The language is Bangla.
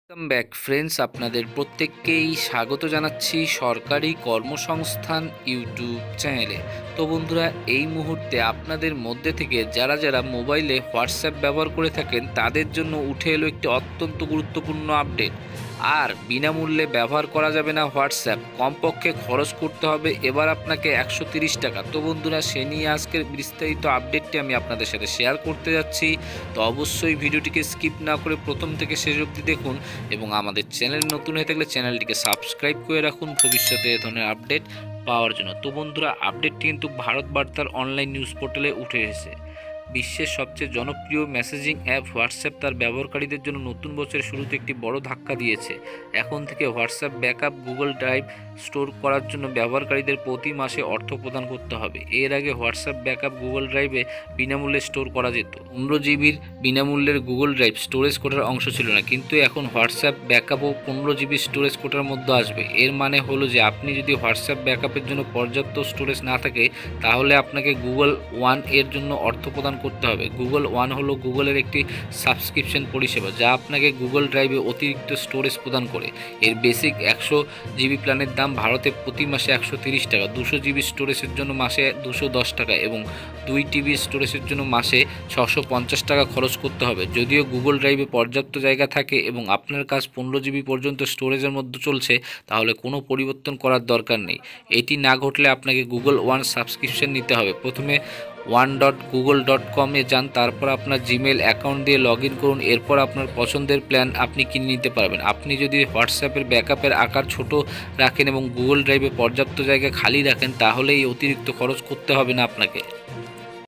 ওয়েলকাম ব্যাক ফ্রেন্ডস, আপনাদের প্রত্যেককেই স্বাগত জানাচ্ছি সরকারি কর্মসংস্থান ইউটিউব চ্যানেলে। তো বন্ধুরা, এই মুহূর্তে আপনাদের মধ্যে থেকে যারা যারা মোবাইলে হোয়াটসঅ্যাপ ব্যবহার করে থাকেন তাদের জন্য উঠে এলো একটি অত্যন্ত গুরুত্বপূর্ণ আপডেট। আর বিনামূল্যে ব্যবহার করা যাবে না হোয়াটসঅ্যাপ, কমপক্ষে খরচ করতে হবে এবার আপনাকে 130 টাকা। তো বন্ধুরা, সে নিয়ে আজকের বিস্তারিত আপডেটটি আমি আপনাদের সাথে শেয়ার করতে যাচ্ছি। তো অবশ্যই ভিডিওটিকে স্কিপ না করে প্রথম থেকে শেষ অবধি দেখুন এবং আমাদের চ্যানেল নতুন হয়ে থাকলে চ্যানেলটিকে সাবস্ক্রাইব করে রাখুন ভবিষ্যতে এ ধরনের আপডেট পাওয়ার জন্য। তো বন্ধুরা, আপডেটটি কিন্তু ভারত বার্তার অনলাইন নিউজ পোর্টালে উঠে এসেছে। বিশ্বের সবচেয়ে জনপ্রিয় মেসেজিং অ্যাপ হোয়াটসঅ্যাপ তার ব্যবহারকারীদের জন্য নতুন বছরের শুরুতে একটি বড় ধাক্কা দিয়েছে। এখন থেকে WhatsApp backup Google drive store করার জন্য ব্যবহারকারীদের প্রতি মাসে অর্থ প্রদান করতে হবে। এর আগে হোয়াটসঅ্যাপ ব্যাকআপ গুগল ড্রাইভে বিনামূল্যে স্টোর করা যেত। 15 জিবির বিনামূল্যের গুগল ড্রাইভ স্টোরেজ কোটার অংশ ছিল না, কিন্তু এখন হোয়াটসঅ্যাপ ব্যাকআপও 15 জিবি স্টোরেজ কোটার মধ্যে আসবে। এর মানে হলো যে আপনি যদি হোয়াটসঅ্যাপ ব্যাকআপের জন্য পর্যাপ্ত স্টোরেজ না থাকে, তাহলে আপনাকে গুগল ওয়ান এর জন্য অর্থ প্রদান করতে হবে। গুগল ওয়ান হলো গুগলের একটি সাবস্ক্রিপশন পরিষেবা যা আপনাকে গুগল ড্রাইভে অতিরিক্ত স্টোরেজ প্রদান করে। এর বেসিক 100 জিবি প্ল্যানের দাম ভারতে প্রতি মাসে 130 টাকা, 200 জিবি স্টোরেজের জন্য মাসে 210 টাকা এবং 2 টিবি স্টোরেজের জন্য মাসে 650 টাকা খরচ করতে হবে। যদিও গুগল ড্রাইভে পর্যাপ্ত জায়গা থাকে এবং আপনার কাজ 15 জিবি পর্যন্ত স্টোরেজের মধ্যে চলছে, তাহলে কোনো পরিবর্তন করার দরকার নেই। এটি না ঘটলে আপনাকে গুগল ওয়ান সাবস্ক্রিপশন নিতে হবে। প্রথমে one.google.com-এ যান, তারপর আপনার জিমেল অ্যাকাউন্ট দিয়ে লগ ইন করুন। এরপর আপনার পছন্দের প্ল্যান আপনি কিনে নিতে পারবেন। আপনি যদি হোয়াটসঅ্যাপের ব্যাকআপের আকার ছোট রাখেন এবং গুগল ড্রাইভে পর্যাপ্ত জায়গা খালি রাখেন, তাহলে এই অতিরিক্ত খরচ করতে হবে না আপনাকে।